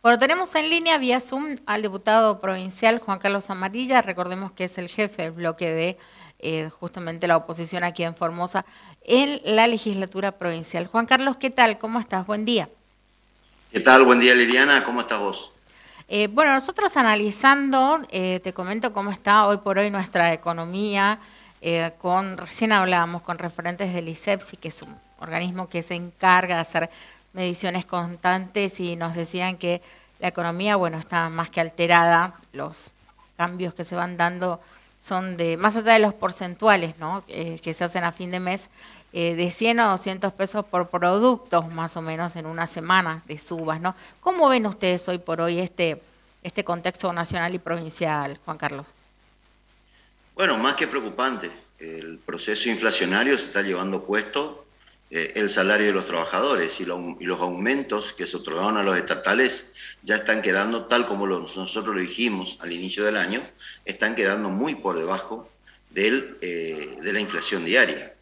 Bueno, tenemos en línea vía Zoom al diputado provincial Juan Carlos Amarilla. Recordemos que es el jefe del bloque de justamente la oposición aquí en Formosa en la legislatura provincial. Juan Carlos, ¿qué tal? ¿Cómo estás? Buen día. ¿Qué tal? Buen día, Liliana. ¿Cómo estás vos? Bueno, nosotros analizando, te comento cómo está hoy por hoy nuestra economía, recién hablábamos con referentes del ISEPSI, que es un organismo que se encarga de hacer mediciones constantes y nos decían que la economía, bueno, está más que alterada, los cambios que se van dando son de, más allá de los porcentuales, ¿no? Que se hacen a fin de mes, de 100 a 200 pesos por productos, más o menos en una semana de subas, ¿no? ¿Cómo ven ustedes hoy por hoy este contexto nacional y provincial, Juan Carlos? Bueno, más que preocupante, el proceso inflacionario se está llevando puesto el salario de los trabajadores y los aumentos que se otorgaron a los estatales ya están quedando, tal como nosotros lo dijimos al inicio del año, están quedando muy por debajo de la inflación diaria.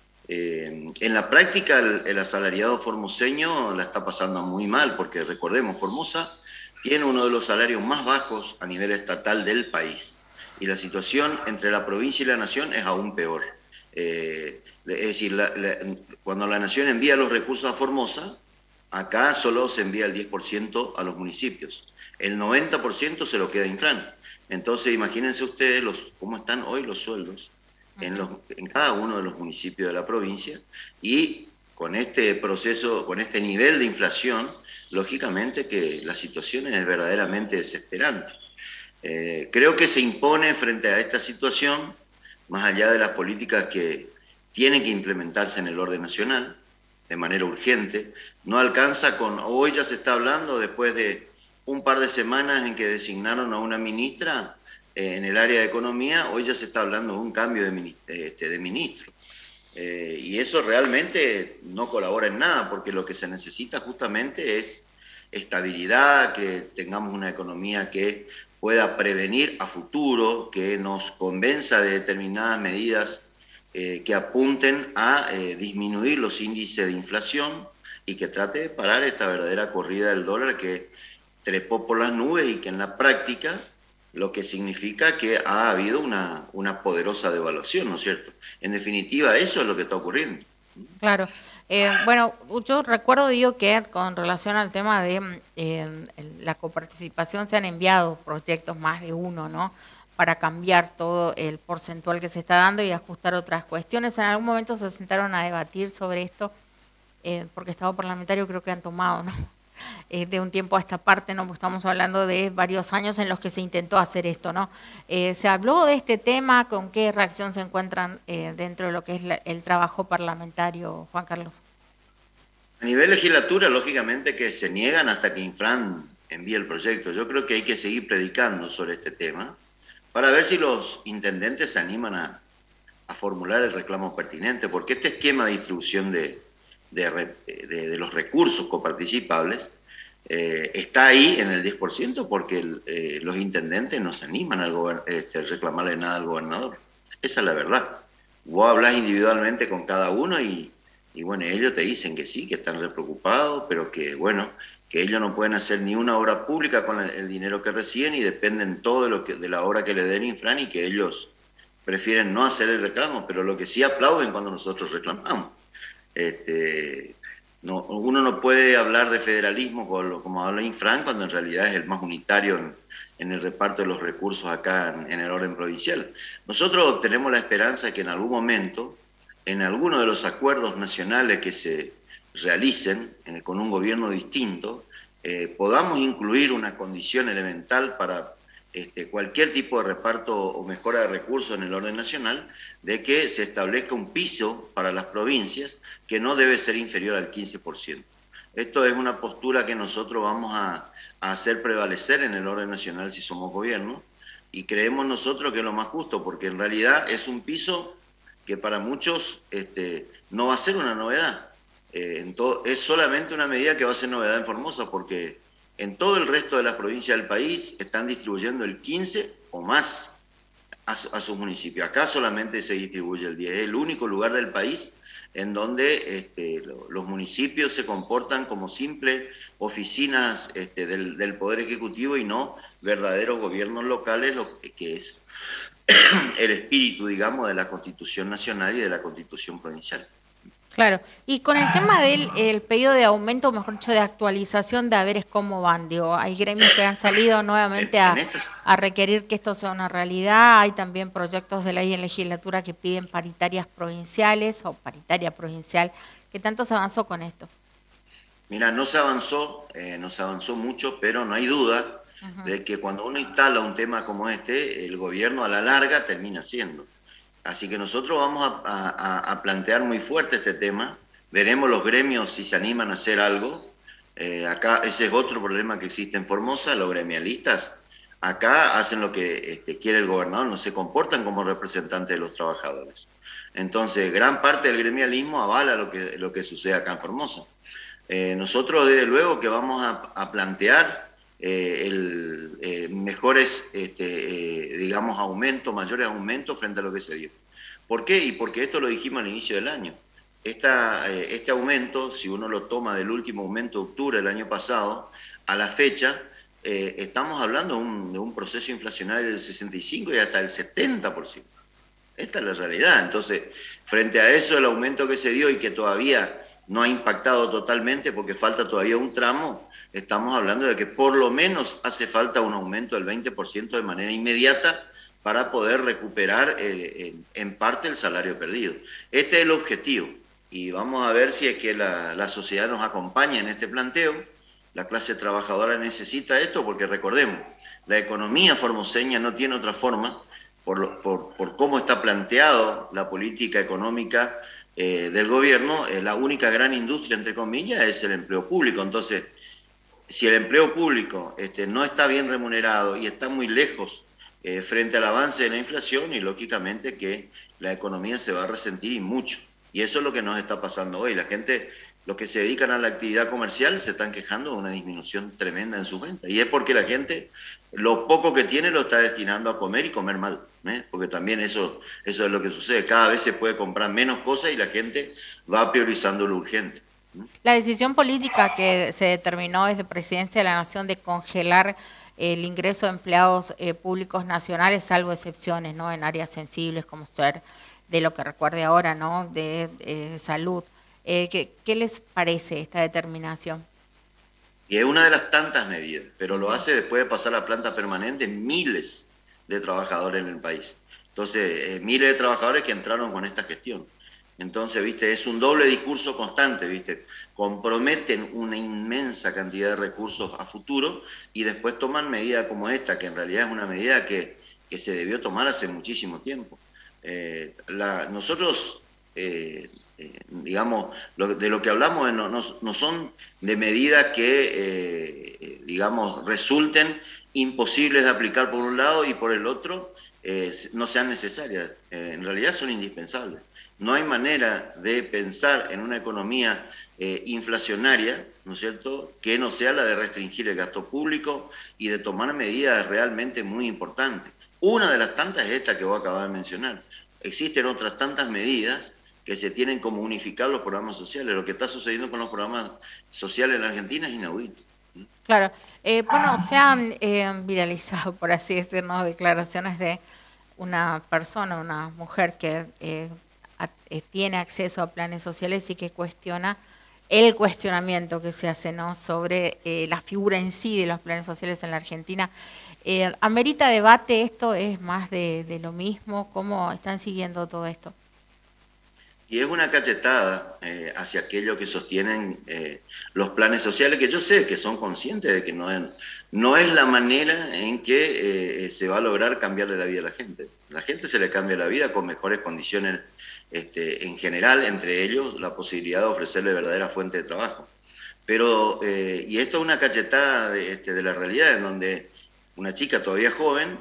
En la práctica, el asalariado formoseño la está pasando muy mal, porque recordemos, Formosa tiene uno de los salarios más bajos a nivel estatal del país. Y la situación entre la provincia y la nación es aún peor. Es decir, cuando la nación envía los recursos a Formosa, acá solo se envía el 10% a los municipios. El 90% se lo queda Infran. Entonces, imagínense ustedes cómo están hoy los sueldos en cada uno de los municipios de la provincia y con este proceso, con este nivel de inflación, lógicamente que la situación es verdaderamente desesperante. Creo que se impone frente a esta situación, más allá de las políticas que tienen que implementarse en el orden nacional de manera urgente, no alcanza con, hoy ya se está hablando después de un par de semanas en que designaron a una ministra en el área de economía, hoy ya se está hablando de un cambio de ministro. Y eso realmente no colabora en nada, porque lo que se necesita justamente es estabilidad, que tengamos una economía que pueda prevenir a futuro, que nos convenza de determinadas medidas que apunten a disminuir los índices de inflación y que trate de parar esta verdadera corrida del dólar que trepó por las nubes y que en la práctica lo que significa que ha habido una poderosa devaluación, ¿no es cierto? En definitiva, eso es lo que está ocurriendo. Claro. Bueno, yo recuerdo, digo, que con relación al tema de la coparticipación se han enviado proyectos más de uno, ¿no? Para cambiar todo el porcentual que se está dando y ajustar otras cuestiones. En algún momento se sentaron a debatir sobre esto, porque Estado parlamentario creo que han tomado, ¿no? De un tiempo a esta parte, ¿no? Porque estamos hablando de varios años en los que se intentó hacer esto, ¿no? ¿Se habló de este tema? ¿Con qué reacción se encuentran dentro de lo que es el trabajo parlamentario, Juan Carlos? A nivel legislatura, lógicamente que se niegan hasta que Infran envíe el proyecto. Yo creo que hay que seguir predicando sobre este tema para ver si los intendentes se animan a formular el reclamo pertinente, porque este esquema de distribución de los recursos coparticipables está ahí en el 10% porque los intendentes no se animan a reclamarle nada al gobernador. Esa es la verdad. Vos hablas individualmente con cada uno y bueno, ellos te dicen que sí, que están re preocupados, pero que bueno, que ellos no pueden hacer ni una obra pública con el dinero que reciben y dependen todo de la obra que le den Infran y que ellos prefieren no hacer el reclamo, pero lo que sí aplauden cuando nosotros reclamamos. Este, no, uno no puede hablar de federalismo como habla Infran cuando en realidad es el más unitario en el reparto de los recursos acá en el orden provincial. Nosotros tenemos la esperanza de que en algún momento, en alguno de los acuerdos nacionales que se realicen con un gobierno distinto, podamos incluir una condición elemental para cualquier tipo de reparto o mejora de recursos en el orden nacional, de que se establezca un piso para las provincias que no debe ser inferior al 15%. Esto es una postura que nosotros vamos a hacer prevalecer en el orden nacional si somos gobierno, y creemos nosotros que es lo más justo, porque en realidad es un piso que para muchos no va a ser una novedad. Es solamente una medida que va a ser novedad en Formosa, porque en todo el resto de las provincias del país están distribuyendo el 15 o más. a sus municipios. Acá solamente se distribuye el 10, es el único lugar del país en donde los municipios se comportan como simples oficinas del Poder Ejecutivo y no verdaderos gobiernos locales, lo que es el espíritu, digamos, de la Constitución Nacional y de la Constitución Provincial. Claro, y con el tema del el pedido de aumento, o mejor dicho, de actualización de haberes, ¿cómo van? Digo, hay gremios que han salido nuevamente a requerir que esto sea una realidad, hay también proyectos de ley en legislatura que piden paritarias provinciales o paritaria provincial. ¿Qué tanto se avanzó con esto? Mira, no se avanzó mucho, pero no hay duda de que cuando uno instala un tema como este, el gobierno a la larga termina haciendo. Así que nosotros vamos a plantear muy fuerte este tema, veremos los gremios si se animan a hacer algo. Acá ese es otro problema que existe en Formosa, los gremialistas acá hacen lo que quiere el gobernador, no se comportan como representantes de los trabajadores. Entonces, gran parte del gremialismo avala lo que sucede acá en Formosa. Nosotros desde luego que vamos a plantear mejores, digamos, mayores aumentos frente a lo que se dio. ¿Por qué? Y porque esto lo dijimos al inicio del año. Este aumento, si uno lo toma del último aumento de octubre del año pasado, a la fecha, estamos hablando de un proceso inflacionario del 65 y hasta el 70%. Esta es la realidad. Entonces, frente a eso, el aumento que se dio y que todavía no ha impactado totalmente porque falta todavía un tramo, estamos hablando de que por lo menos hace falta un aumento del 20% de manera inmediata para poder recuperar en parte el salario perdido. Este es el objetivo y vamos a ver si es que la sociedad nos acompaña en este planteo. La clase trabajadora necesita esto porque recordemos, la economía formoseña no tiene otra forma por cómo está planteado la política económica del gobierno, la única gran industria, entre comillas, es el empleo público. Entonces, si el empleo público no está bien remunerado y está muy lejos frente al avance de la inflación, y lógicamente que la economía se va a resentir y mucho. Y eso es lo que nos está pasando hoy. La gente, los que se dedican a la actividad comercial, se están quejando de una disminución tremenda en su venta. Y es porque la gente, lo poco que tiene, lo está destinando a comer y comer mal. Porque también eso es lo que sucede. Cada vez se puede comprar menos cosas y la gente va priorizando lo urgente. La decisión política que se determinó desde Presidencia de la Nación de congelar el ingreso de empleados públicos nacionales, salvo excepciones, ¿no? En áreas sensibles como ser de lo que recuerde ahora, ¿no? De salud. ¿Qué les parece esta determinación? Y es una de las tantas medidas, pero lo hace después de pasar a planta permanente miles de trabajadores en el país. Entonces, miles de trabajadores que entraron con esta gestión. Entonces, viste, es un doble discurso constante, viste, comprometen una inmensa cantidad de recursos a futuro y después toman medidas como esta, que en realidad es una medida que se debió tomar hace muchísimo tiempo. Nosotros, digamos, de lo que hablamos no son de medidas que, digamos, resulten imposibles de aplicar por un lado y por el otro no sean necesarias. En realidad son indispensables. No hay manera de pensar en una economía inflacionaria, ¿no es cierto?, que no sea la de restringir el gasto público y de tomar medidas realmente muy importantes. Una de las tantas es esta que vos acabas de mencionar. Existen otras tantas medidas que se tienen como unificar los programas sociales. Lo que está sucediendo con los programas sociales en la Argentina es inaudito. Claro. Bueno, se han viralizado, por así decirlo, declaraciones de una persona, una mujer que tiene acceso a planes sociales y que cuestiona el cuestionamiento que se hace, ¿no?, sobre la figura en sí de los planes sociales en la Argentina. ¿Amerita debate esto? ¿Es más de lo mismo? ¿Cómo están siguiendo todo esto? Y es una cachetada hacia aquellos que sostienen los planes sociales, que yo sé que son conscientes de que no es la manera en que se va a lograr cambiarle la vida a la gente. La gente se le cambia la vida con mejores condiciones en general, entre ellos la posibilidad de ofrecerle verdadera fuente de trabajo. Pero, y esto es una cachetada de la realidad, en donde una chica todavía joven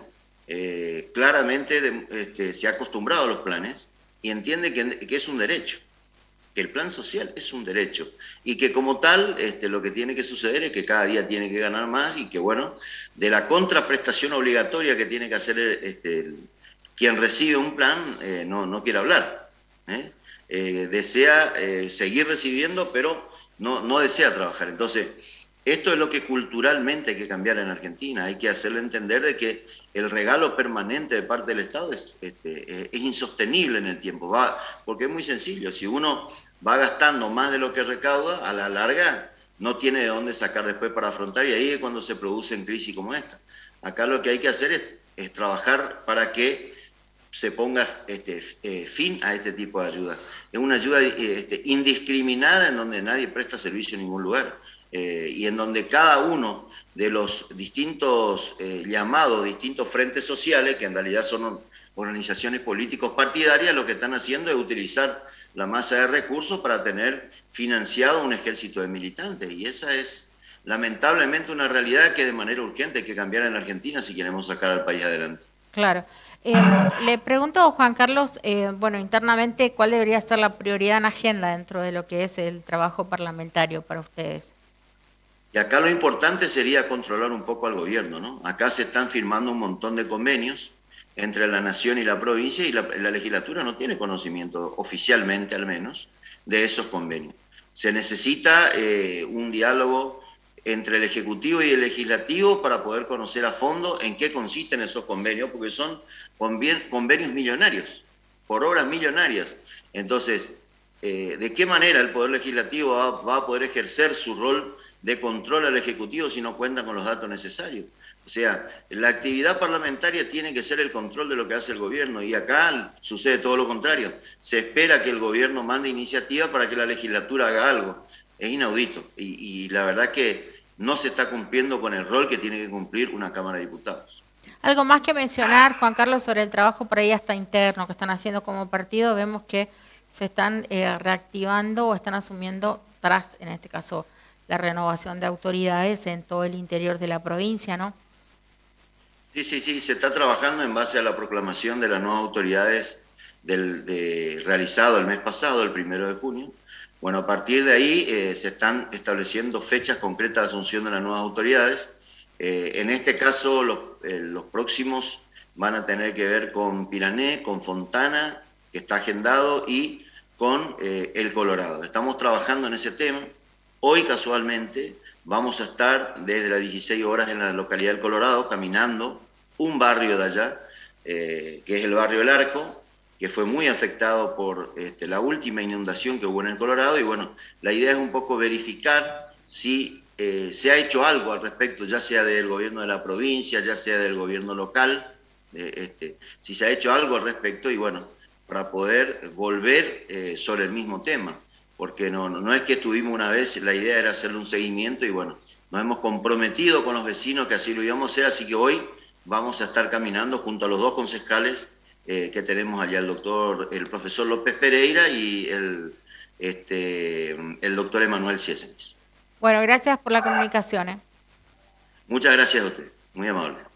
claramente se ha acostumbrado a los planes, y entiende que es un derecho, que el plan social es un derecho, y que como tal lo que tiene que suceder es que cada día tiene que ganar más, y que bueno, de la contraprestación obligatoria que tiene que hacer quien recibe un plan no quiere hablar. Desea seguir recibiendo, pero no desea trabajar. Entonces, esto es lo que culturalmente hay que cambiar en Argentina. Hay que hacerle entender de que el regalo permanente de parte del Estado es insostenible en el tiempo. Porque es muy sencillo. Si uno va gastando más de lo que recauda, a la larga no tiene de dónde sacar después para afrontar, y ahí es cuando se producen crisis como esta. Acá lo que hay que hacer es trabajar para que se ponga fin a este tipo de ayuda. Es una ayuda indiscriminada en donde nadie presta servicio en ningún lugar y en donde cada uno de los distintos llamados, distintos frentes sociales, que en realidad son organizaciones políticos partidarias, lo que están haciendo es utilizar la masa de recursos para tener financiado un ejército de militantes, y esa es lamentablemente una realidad que de manera urgente hay que cambiar en Argentina si queremos sacar al país adelante. Claro. Le pregunto, Juan Carlos, bueno, internamente, ¿cuál debería ser la prioridad en agenda dentro de lo que es el trabajo parlamentario para ustedes? Y acá lo importante sería controlar un poco al gobierno, ¿no? Acá se están firmando un montón de convenios entre la nación y la provincia, y la legislatura no tiene conocimiento, oficialmente al menos, de esos convenios. Se necesita un diálogo entre el Ejecutivo y el Legislativo para poder conocer a fondo en qué consisten esos convenios, porque son convenios millonarios, por obras millonarias. Entonces, ¿de qué manera el Poder Legislativo va a poder ejercer su rol de control al Ejecutivo si no cuenta con los datos necesarios? O sea, la actividad parlamentaria tiene que ser el control de lo que hace el gobierno, y acá sucede todo lo contrario. Se espera que el gobierno mande iniciativa para que la legislatura haga algo. Es inaudito, y la verdad que no se está cumpliendo con el rol que tiene que cumplir una Cámara de Diputados. Algo más que mencionar, Juan Carlos, sobre el trabajo por ahí hasta interno que están haciendo como partido. Vemos que se están reactivando o están asumiendo, tras, en este caso, la renovación de autoridades en todo el interior de la provincia, ¿no? Sí, se está trabajando en base a la proclamación de las nuevas autoridades realizado el mes pasado, el 1 de junio. Bueno, a partir de ahí se están estableciendo fechas concretas de asunción de las nuevas autoridades. En este caso, los próximos van a tener que ver con Pirané, con Fontana, que está agendado, y con El Colorado. Estamos trabajando en ese tema. Hoy, casualmente, vamos a estar desde las 16 horas en la localidad del Colorado, caminando un barrio de allá, que es el barrio El Arco, que fue muy afectado por la última inundación que hubo en el Colorado, y bueno, la idea es un poco verificar si se ha hecho algo al respecto, ya sea del gobierno de la provincia, ya sea del gobierno local, si se ha hecho algo al respecto, y bueno, para poder volver sobre el mismo tema, porque no es que estuvimos una vez, la idea era hacerle un seguimiento, y bueno, nos hemos comprometido con los vecinos que así lo íbamos a hacer, así que hoy vamos a estar caminando junto a los dos concejales que tenemos allá, el profesor López Pereira y el doctor Emanuel Ciesens. Bueno, gracias por la comunicación. Muchas gracias a usted, muy amable.